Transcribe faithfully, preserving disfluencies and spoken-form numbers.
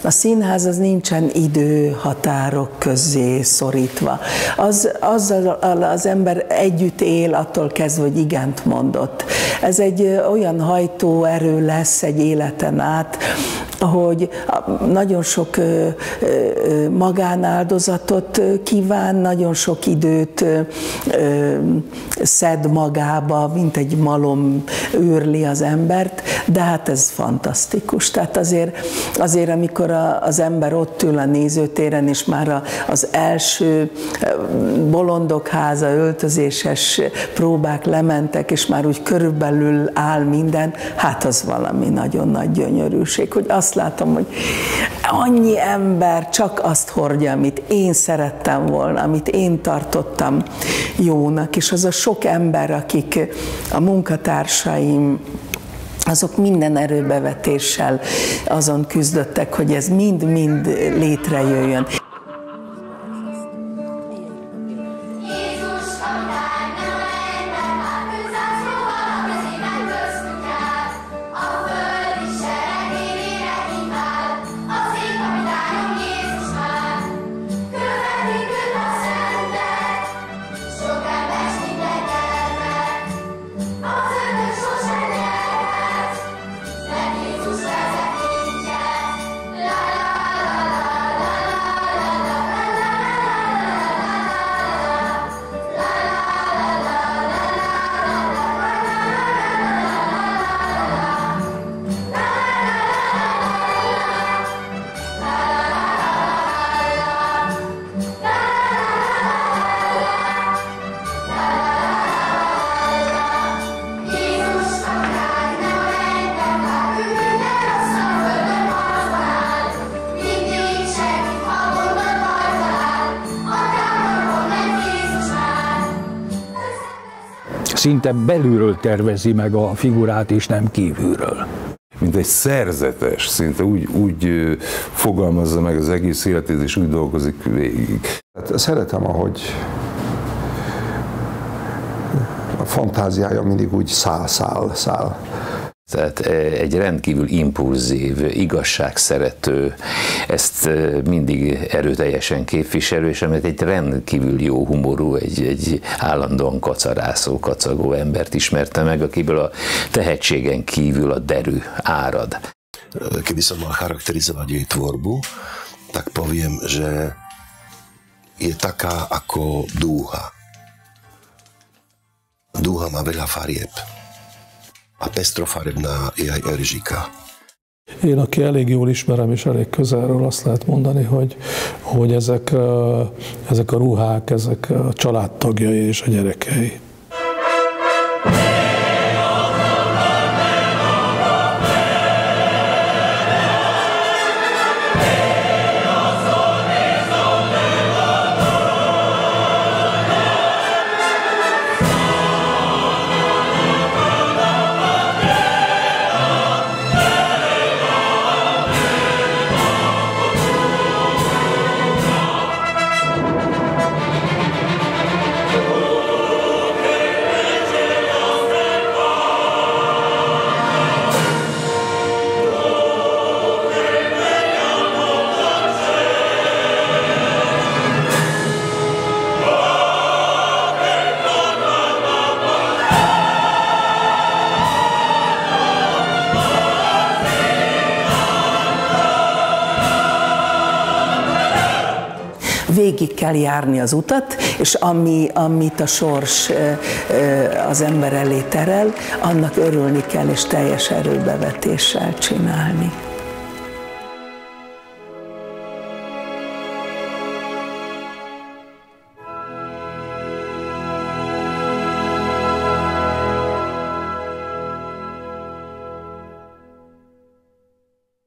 A színház az nincsen időhatárok közé szorítva. Az, azzal az ember együtt él, attól kezdve, hogy igent mondott. Ez egy olyan hajtóerő lesz egy életen át, hogy nagyon sok magánáldozatot kíván, nagyon sok időt szed magába, mint egy malom őrli az embert, de hát ez fantasztikus. Tehát azért, azért amikor az ember ott ül a nézőtéren, és már az első bolondok háza, öltözéses próbák lementek, és már úgy körülbelül áll minden, hát az valami nagyon nagy gyönyörűség, hogy azt látom, hogy annyi ember csak azt hordja, amit én szerettem volna, amit én tartottam jónak, és az a sok ember, akik a munkatársaim, azok minden erőbevetéssel azon küzdöttek, hogy ez mind-mind létrejöjjön. Szinte belülről tervezi meg a figurát, és nem kívülről. Mint egy szerzetes, szinte úgy, úgy fogalmazza meg az egész életét, és úgy dolgozik végig. Hát szeretem, ahogy a fantáziája mindig úgy száll, száll, száll. Tehát egy rendkívül impulzív, igazságszerető, ezt mindig erőteljesen képviselő, és amit egy rendkívül jó humorú, egy, egy állandóan kacarászó, kacagó embert ismerte meg, akiből a tehetségen kívül a derű árad. Keby som mal charakterizovať jej tvorbu, tak poviem, že je taká ako dúha. Dúha má veľa farieb. A pestrofarebná je aj Erzsika. Én, aki elég jól ismerem, és elég közelről, azt lehet mondani, hogy, hogy ezek, ezek a ruhák, ezek a családtagjai és a gyerekei. Végig kell járni az utat, és ami, amit a sors az ember elé terel, annak örülni kell, és teljes erőbevetéssel csinálni.